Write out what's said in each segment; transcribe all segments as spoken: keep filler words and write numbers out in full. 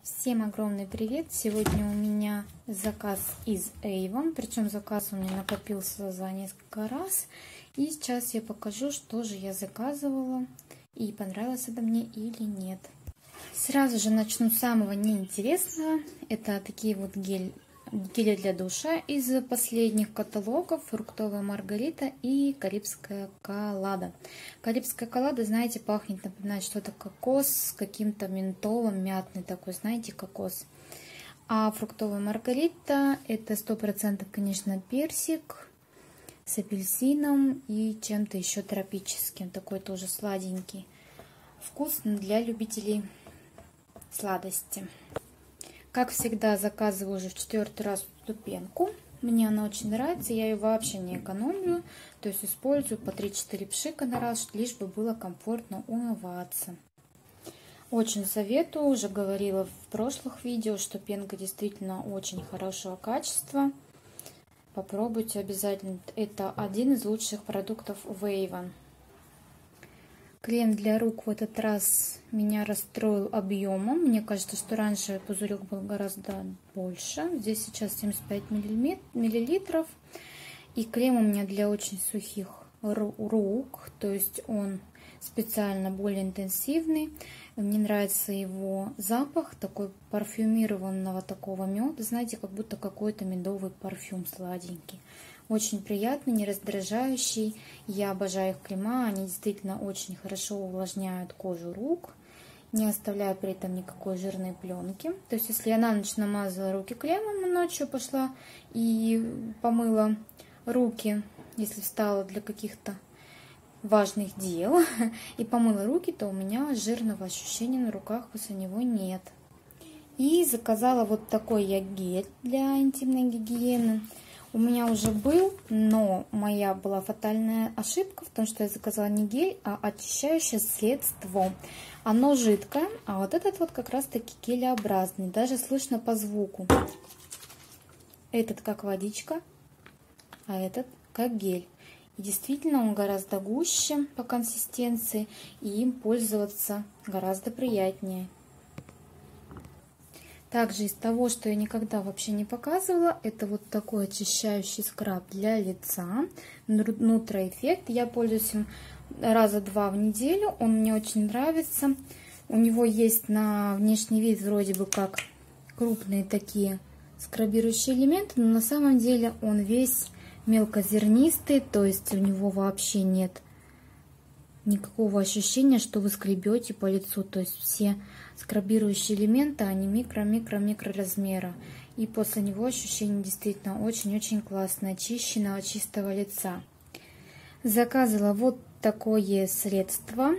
Всем огромный привет! Сегодня у меня заказ из Avon, причем заказ у меня накопился за несколько раз. И сейчас я покажу, что же я заказывала и понравилось это мне или нет. Сразу же начну с самого неинтересного. Это такие вот гель, гели для душа из последних каталогов: фруктовая маргарита и карибская коллада. Карибская коллада, знаете, пахнет, напоминает что-то кокос с каким-то ментолом, мятный такой, знаете, кокос. А фруктовая маргарита это сто процентов, конечно, персик с апельсином и чем-то еще тропическим, такой тоже сладенький. Вкусно для любителей сладости. Как всегда, заказываю уже в четвертый раз эту пенку. Мне она очень нравится, я ее вообще не экономлю, то есть использую по три-четыре пшика на раз, лишь бы было комфортно умываться. Очень советую, уже говорила в прошлых видео, что пенка действительно очень хорошего качества. Попробуйте обязательно, это один из лучших продуктов в Avon. Крем для рук в этот раз меня расстроил объемом. Мне кажется, что раньше пузырек был гораздо больше. Здесь сейчас семьдесят пять миллилитров. И крем у меня для очень сухих рук. То есть он специально более интенсивный. Мне нравится его запах, такой парфюмированного такого меда. Знаете, как будто какой-то медовый парфюм сладенький. Очень приятный, не раздражающий. Я обожаю их крема, они действительно очень хорошо увлажняют кожу рук, не оставляя при этом никакой жирной пленки. То есть, если я на ночь намазала руки кремом, ночью пошла и помыла руки, если встала для каких-то важных дел, и помыла руки, то у меня жирного ощущения на руках после него нет. И заказала вот такой я гель для интимной гигиены. У меня уже был, но моя была фатальная ошибка в том, что я заказала не гель, а очищающее средство. Оно жидкое, а вот этот вот как раз таки гелеобразный, даже слышно по звуку. Этот как водичка, а этот как гель. И действительно он гораздо гуще по консистенции, и им пользоваться гораздо приятнее. Также из того, что я никогда вообще не показывала, это вот такой очищающий скраб для лица. Нутро Эффект. Я пользуюсь им раза два в неделю. Он мне очень нравится. У него есть на внешний вид вроде бы как крупные такие скрабирующие элементы, но на самом деле он весь мелкозернистый, то есть у него вообще нет никакого ощущения, что вы скребете по лицу. То есть все скрабирующие элементы, они микро-микро-микро размера. И после него ощущение действительно очень-очень классное, очищенного, чистого лица. Заказывала вот такое средство.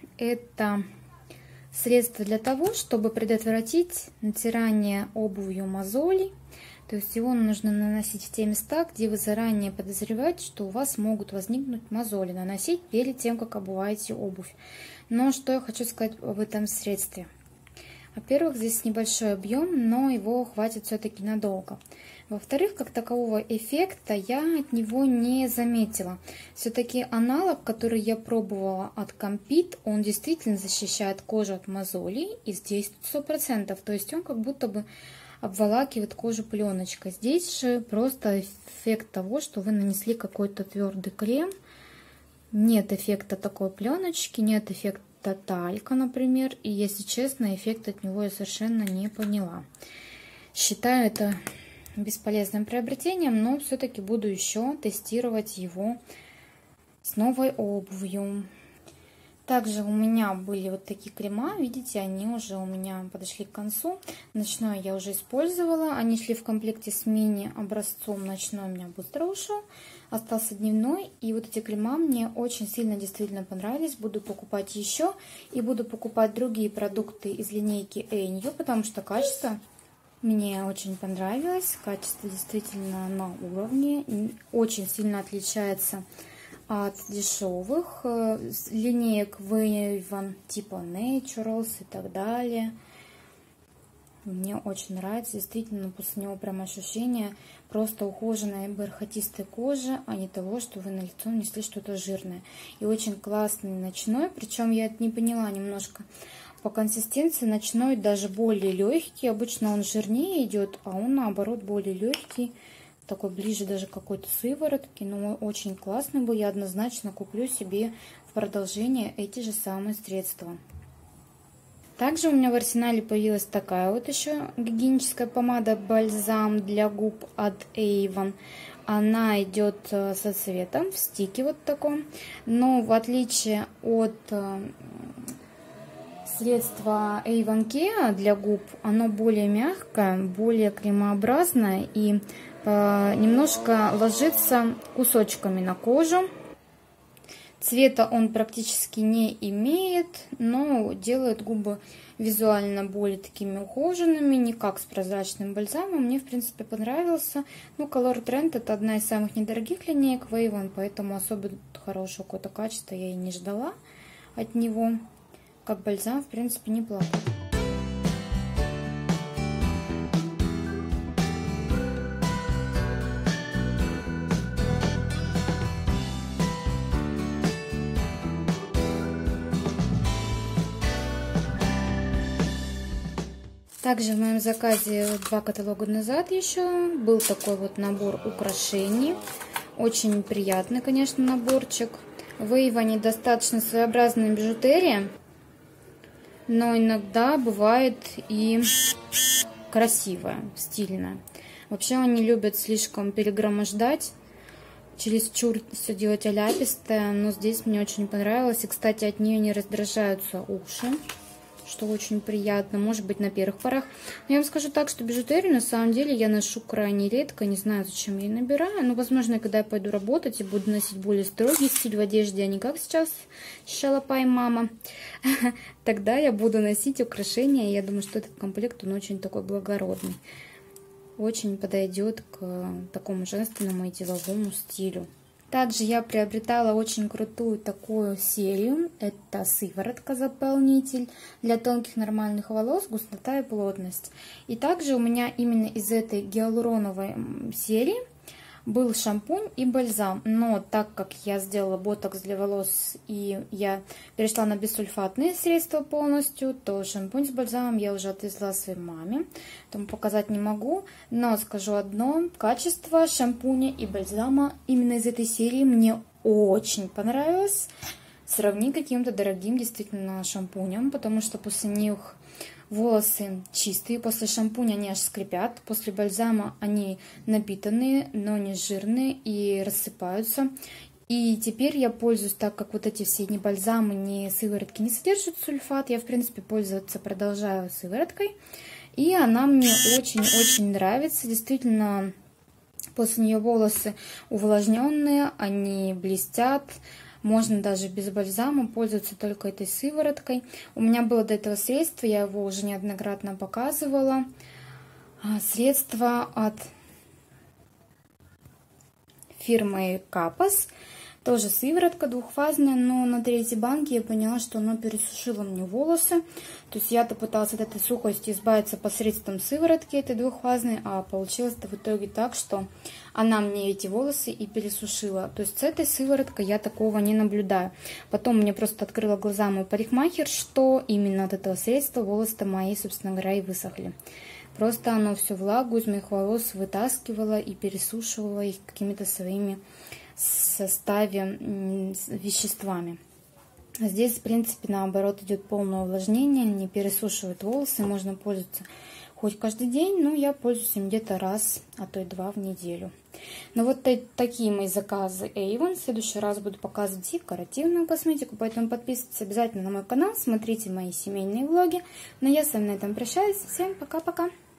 Это средство для того, чтобы предотвратить натирание обувью мозолей. То есть его нужно наносить в те места, где вы заранее подозреваете, что у вас могут возникнуть мозоли. Наносить перед тем, как обуваете обувь. Но что я хочу сказать об этом средстве. Во-первых, здесь небольшой объем, но его хватит все-таки надолго. Во-вторых, как такового эффекта я от него не заметила. Все-таки аналог, который я пробовала от Compeed, он действительно защищает кожу от мозолей и здесь сто процентов. То есть он как будто бы обволакивает кожу пленочкой. Здесь же просто эффект того, что вы нанесли какой-то твердый крем. Нет эффекта такой пленочки, нет эффекта талька, например. И, если честно, эффект от него я совершенно не поняла. Считаю это бесполезным приобретением, но все-таки буду еще тестировать его с новой обувью. Также у меня были вот такие крема, видите, они уже у меня подошли к концу. Ночной я уже использовала, они шли в комплекте с мини образцом. Ночной у меня быстро ушел, остался дневной. И вот эти крема мне очень сильно действительно понравились. Буду покупать еще и буду покупать другие продукты из линейки Энью, потому что качество мне очень понравилось. Качество действительно на уровне, очень сильно отличается от дешевых линеек в Avon, типа Naturals и так далее. Мне очень нравится, действительно, после него прям ощущение просто ухоженной бархатистой кожи, а не того, что вы на лицо нанесли что-то жирное. И очень классный ночной, причем я это не поняла немножко по консистенции ночной даже более легкий. Обычно он жирнее идет, а он наоборот более легкий. Такой ближе даже к какой-то сыворотке. Но очень классный был. Я однозначно куплю себе в продолжение эти же самые средства. Также у меня в арсенале появилась такая вот еще гигиеническая помада бальзам для губ от Avon. Она идет со цветом в стике вот таком. Но в отличие от средства Avon Care для губ, оно более мягкое, более кремообразное и немножко ложится кусочками на кожу. Цвета он практически не имеет, но делает губы визуально более такими ухоженными, не как с прозрачным бальзамом. Мне, в принципе, понравился. Ну, Color Trend — это одна из самых недорогих линеек в Avon, поэтому особо хорошего какого-то качества я и не ждала от него. Как бальзам, в принципе, неплохо. Также в моем заказе два каталога назад еще был такой вот набор украшений. Очень приятный, конечно, наборчик. В Avon достаточно своеобразная бижутерия, но иногда бывает и красивая, стильная. Вообще они любят слишком перегромождать, чересчур все делать аляпистое, но здесь мне очень понравилось. И, кстати, от нее не раздражаются уши, что очень приятно, может быть, на первых порах. Но я вам скажу так, что бижутерию на самом деле я ношу крайне редко, не знаю, зачем я ее набираю. Но, возможно, когда я пойду работать и буду носить более строгий стиль в одежде, а не как сейчас шалопай мама, тогда я буду носить украшения. Я думаю, что этот комплект, он очень такой благородный. Очень подойдет к такому женственному и деловому стилю. Также я приобретала очень крутую такую серию. Это сыворотка-заполнитель для тонких нормальных волос, густота и плотность. И также у меня именно из этой гиалуроновой серии был шампунь и бальзам. Но так как я сделала ботокс для волос и я перешла на бессульфатные средства полностью, то шампунь с бальзамом я уже отвезла своей маме. Тому показать не могу. Но скажу одно. Качество шампуня и бальзама именно из этой серии мне очень понравилось. Сравни каким-то дорогим действительно шампунем, потому что после них волосы чистые, после шампуня они аж скрипят, после бальзама они напитанные, но не жирные и рассыпаются. И теперь я пользуюсь, так как вот эти все ни бальзамы, ни сыворотки не содержат сульфат, я в принципе пользоваться продолжаю сывороткой. И она мне очень-очень нравится, действительно, после нее волосы увлажненные, они блестят. Можно даже без бальзама пользоваться только этой сывороткой. У меня было до этого средство, я его уже неоднократно показывала. Средство от фирмы Капас. Тоже сыворотка двухфазная, но на третьей банке я поняла, что оно пересушило мне волосы. То есть я-то пыталась от этой сухости избавиться посредством сыворотки этой двухфазной, а получилось-то в итоге так, что она мне эти волосы и пересушила. То есть с этой сывороткой я такого не наблюдаю. Потом мне просто открыла глаза мой парикмахер, что именно от этого средства волосы-то мои, собственно говоря, и высохли. Просто оно всю влагу из моих волос вытаскивало и пересушивало их какими-то своими составе веществами. Здесь, в принципе, наоборот, идет полное увлажнение, не пересушивает волосы, можно пользоваться хоть каждый день, но я пользуюсь им где-то раз, а то и два в неделю. Но вот такие мои заказы Avon. В следующий раз буду показывать декоративную косметику, поэтому подписывайтесь обязательно на мой канал, смотрите мои семейные влоги. Но я с вами на этом прощаюсь. Всем пока-пока!